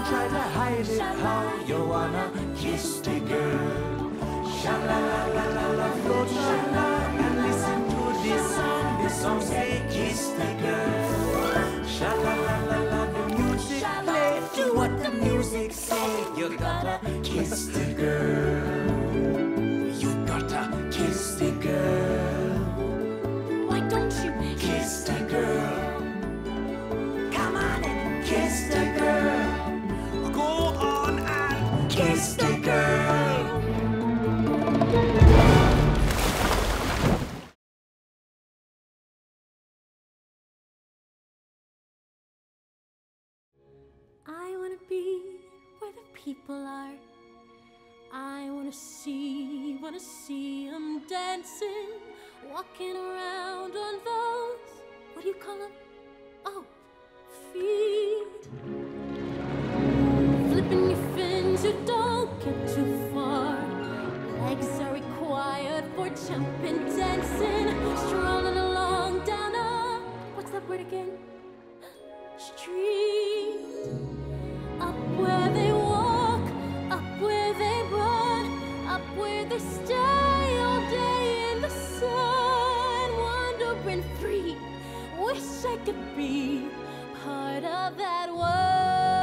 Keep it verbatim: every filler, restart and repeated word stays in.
try to hide it. How you wanna kiss the girl? Sha la la la la la, float along and listen to this song. This song say kiss the girl. Sha la la la la, the music play. Do what the music say. You gotta kiss the girl. You gotta kiss the girl. Why don't you Kiss the girl. Come on and kiss the girl. Go on and kiss the girl. I wanna be where the people are. I wanna see, wanna see them dancing, walking around on those, what do you call them? Oh, feet. Flipping your fins, you don't get too far. Legs are required for jumping, dancing, strolling along down a, what's that word again? Street. Up where they walk, up where they run, up where they stay all day in the sun, wandering free. Wish I could be part of that world.